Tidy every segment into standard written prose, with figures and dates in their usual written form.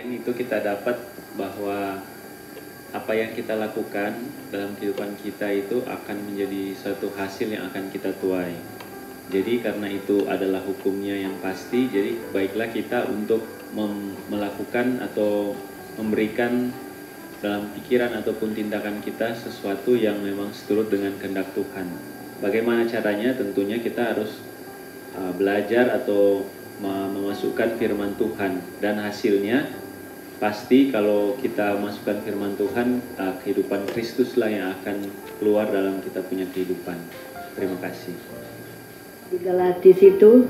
itu kita dapat bahwa apa yang kita lakukan dalam kehidupan kita itu akan menjadi suatu hasil yang akan kita tuai. Jadi karena itu adalah hukumnya yang pasti, jadi baiklah kita untuk melakukan atau memberikan dalam pikiran ataupun tindakan kita sesuatu yang memang seturut dengan kehendak Tuhan. Bagaimana caranya? Tentunya kita harus belajar atau memasukkan firman Tuhan, dan hasilnya pasti kalau kita masukkan firman Tuhan, kehidupan Kristuslah yang akan keluar dalam kita punya kehidupan. Terima kasih. Di Galatis itu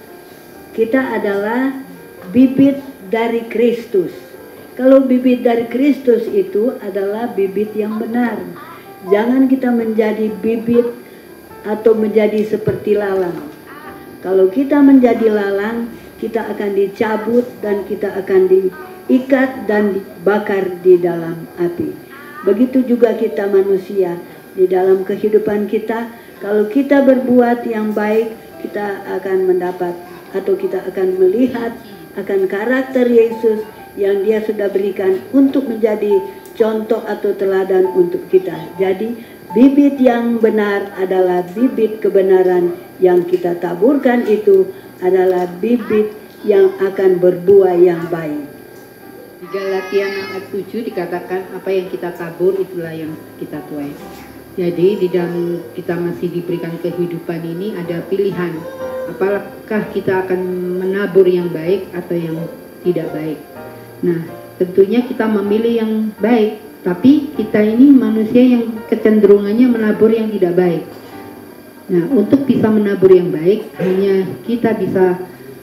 kita adalah bibit dari Kristus. Kalau bibit dari Kristus itu adalah bibit yang benar. Jangan kita menjadi bibit atau menjadi seperti lalang. Kalau kita menjadi lalang, kita akan dicabut dan kita akan diikat dan dibakar di dalam api. Begitu juga kita manusia, di dalam kehidupan kita, kalau kita berbuat yang baik, kita akan mendapat atau kita akan melihat akan karakter Yesus yang Dia sudah berikan untuk menjadi contoh atau teladan untuk kita. Jadi bibit yang benar adalah bibit kebenaran, yang kita taburkan itu adalah bibit yang akan berbuah yang baik. Di Galatia 6:7 dikatakan apa yang kita tabur itulah yang kita tuai. Jadi di dalam kita masih diberikan kehidupan ini ada pilihan. Apakah kita akan menabur yang baik atau yang tidak baik. Nah, tentunya kita memilih yang baik. Tapi kita ini manusia yang kecenderungannya menabur yang tidak baik. Nah, untuk bisa menabur yang baik, hanya kita bisa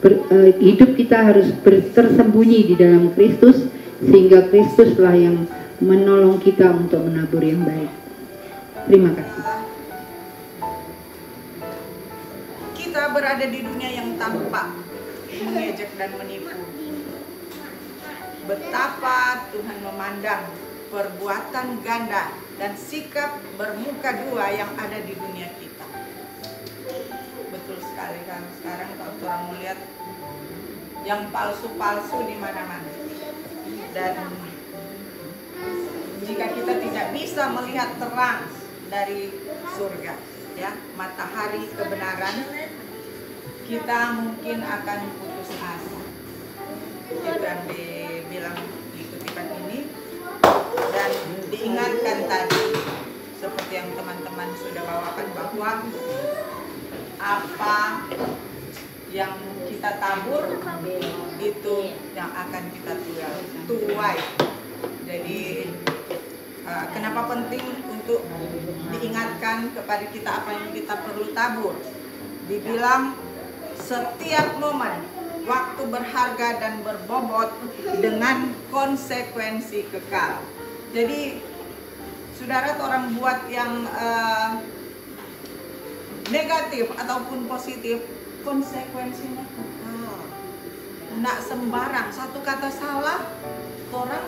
hidup kita harus tersembunyi di dalam Kristus, sehingga Kristuslah yang menolong kita untuk menabur yang baik. Terima kasih. Kita berada di dunia yang tampak, mengejek dan menipu. Betapa Tuhan memandang perbuatan ganda dan sikap bermuka dua yang ada di dunia kita. Betul sekali kan, sekarang kalau orang melihat yang palsu-palsu di mana-mana. Dan jika kita tidak bisa melihat terang dari surga, ya, matahari kebenaran, kita mungkin akan putus asa. Itu yang dibilang di kutipan ini. Dan diingatkan tadi, seperti yang teman-teman sudah bawakan, bahwa apa yang kita tabur itu yang akan kita tuai. Jadi kenapa penting untuk diingatkan kepada kita apa yang kita perlu tabur? Dibilang setiap momen waktu berharga dan berbobot dengan konsekuensi kekal. Jadi saudara, orang buat yang negatif ataupun positif, konsekuensinya kekal. Nggak sembarang, satu kata salah, orang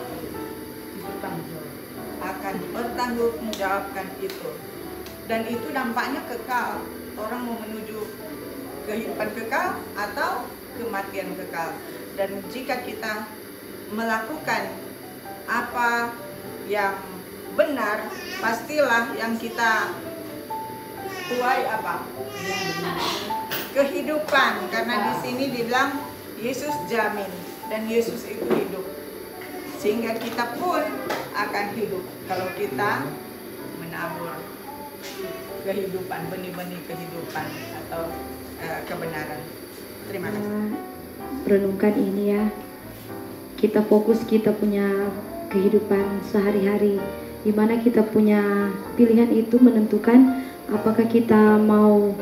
akan bertanggungjawabkan itu. Dan itu dampaknya kekal. Orang mau menuju kehidupan kekal atau kematian kekal. Dan jika kita melakukan apa yang benar, pastilah yang kita tuai apa? Kehidupan. Karena di sini dibilang Yesus jamin dan Yesus itu hidup. Sehingga kita pun akan hidup kalau kita menabur kehidupan, benih-benih kehidupan atau kebenaran. Terima kasih. Renungkan ini ya. Kita fokus kita punya kehidupan sehari-hari, di mana kita punya pilihan itu menentukan apakah kita mau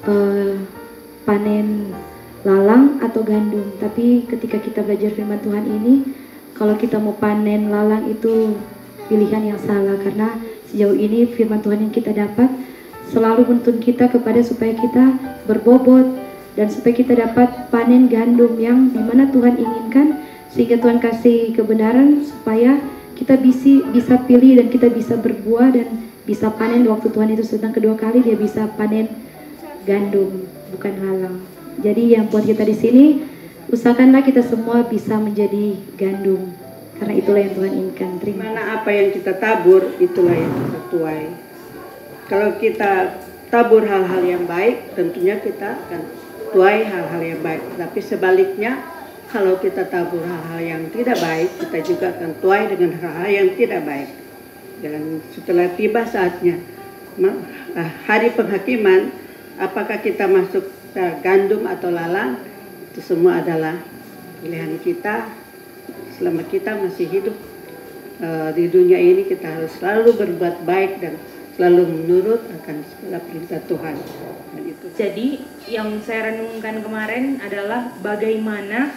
panen lalang atau gandum. Tapi ketika kita belajar firman Tuhan ini, kalau kita mau panen lalang itu pilihan yang salah, karena sejauh ini firman Tuhan yang kita dapat selalu menuntun kita kepada supaya kita berbobot dan supaya kita dapat panen gandum yang dimana Tuhan inginkan, sehingga Tuhan kasih kebenaran supaya kita bisa pilih dan kita bisa berbuah dan bisa panen waktu Tuhan itu sedang kedua kali dia bisa panen gandum bukan lalang. Jadi yang buat kita di sini usahakanlah kita semua bisa menjadi gandum, karena itulah yang Tuhan inginkan. Terima kasih. Mana apa yang kita tabur, itulah yang kita tuai. Kalau kita tabur hal-hal yang baik, tentunya kita akan tuai hal-hal yang baik. Tapi sebaliknya, kalau kita tabur hal-hal yang tidak baik, kita juga akan tuai dengan hal-hal yang tidak baik. Dan setelah tiba saatnya hari penghakiman, apakah kita masuk gandum atau lalang, itu semua adalah pilihan kita. Selama kita masih hidup di dunia ini, kita harus selalu berbuat baik dan selalu menurut akan segala perintah Tuhan. Dan itu. Jadi yang saya renungkan kemarin adalah bagaimana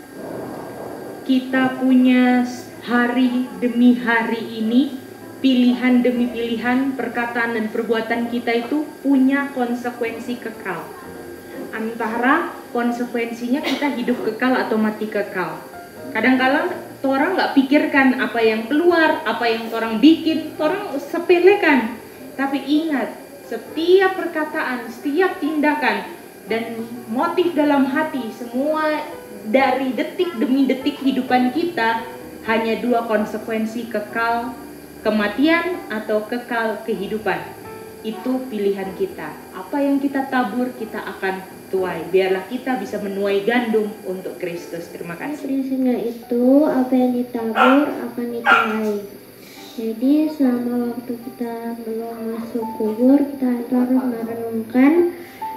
kita punya hari demi hari ini, pilihan demi pilihan, perkataan dan perbuatan kita itu punya konsekuensi kekal. Antara konsekuensinya kita hidup kekal atau mati kekal. Kadang-kadang orang nggak pikirkan apa yang keluar, apa yang orang bikin, orang sepelekan. Tapi ingat, setiap perkataan, setiap tindakan, dan motif dalam hati, semua dari detik demi detik kehidupan kita, hanya dua konsekuensi, kekal kematian atau kekal kehidupan. Itu pilihan kita. Apa yang kita tabur, kita akan tuai. Biarlah kita bisa menuai gandum untuk Kristus. Terima kasih. Prinsipnya itu, apa yang ditabur akan dituai. Jadi selama waktu kita belum masuk kubur, kita harus merenungkan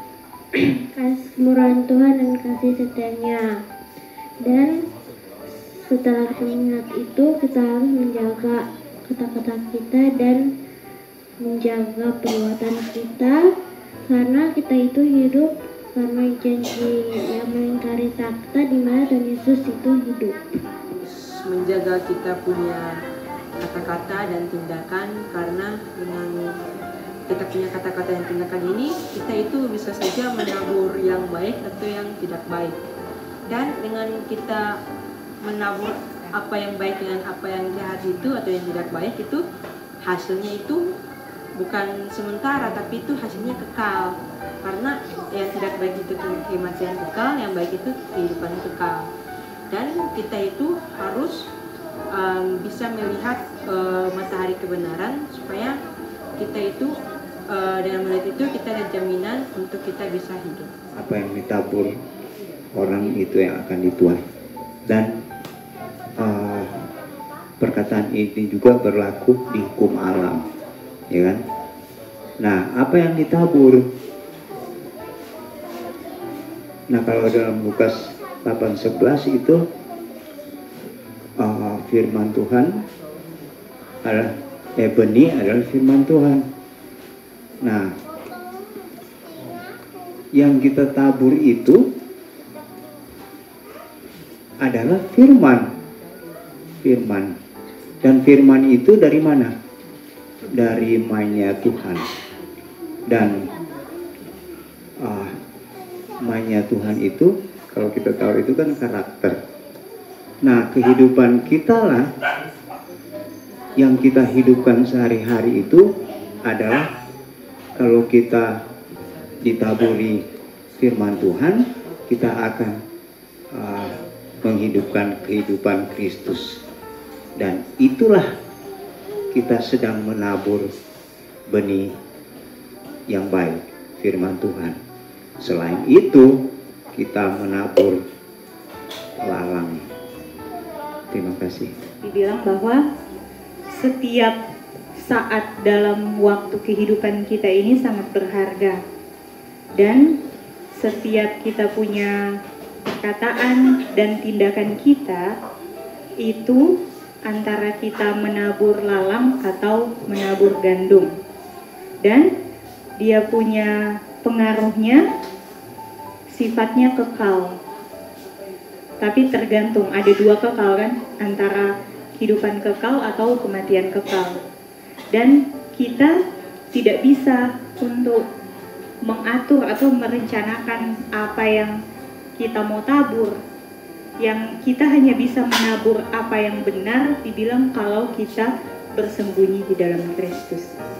kemurahan Tuhan dan kasih setianya. Dan setelah mengingat itu, kita harus menjaga kata-kata kita dan menjaga perbuatan kita, karena kita itu hidup karena janji yang melingkari takhta di mana Tuhan Yesus itu hidup. Menjaga kita punya kata-kata dan tindakan, karena dengan kita punya kata-kata dan tindakan ini, kita itu bisa saja menabur yang baik atau yang tidak baik. Dan dengan kita menabur apa yang baik dengan apa yang jahat itu atau yang tidak baik itu, hasilnya itu bukan sementara, tapi itu hasilnya kekal. Karena yang tidak baik itu kematian kekal, yang baik itu kehidupan kekal. Dan kita itu harus bisa melihat matahari kebenaran, supaya kita itu dengan melihat itu kita ada jaminan untuk kita bisa hidup. Apa yang ditabur orang itu yang akan dituai. Dan perkataan ini juga berlaku di hukum alam, ya kan? Nah, apa yang ditabur? Nah, kalau dalam Lukas 8:11 itu firman Tuhan adalah benih adalah firman Tuhan. Nah, yang kita tabur itu adalah firman. Dan firman itu dari mana? Dari mainnya Tuhan. Dan mainnya Tuhan itu, kalau kita tahu itu kan karakter. Nah, kehidupan kita lah yang kita hidupkan sehari-hari itu adalah kalau kita ditaburi firman Tuhan, kita akan menghidupkan kehidupan Kristus. Dan itulah kita sedang menabur benih yang baik, firman Tuhan. Selain itu, kita menabur lalang. Terima kasih. Dibilang bahwa setiap saat dalam waktu kehidupan kita ini sangat berharga. Dan setiap kita punya perkataan dan tindakan kita itu antara kita menabur lalang atau menabur gandum. Dan dia punya pengaruhnya sifatnya kekal. Tapi tergantung, ada dua kekal kan, antara kehidupan kekal atau kematian kekal. Dan kita tidak bisa untuk mengatur atau merencanakan apa yang kita mau tabur. Yang kita hanya bisa menabur apa yang benar, dibilang kalau kita bersembunyi di dalam Kristus.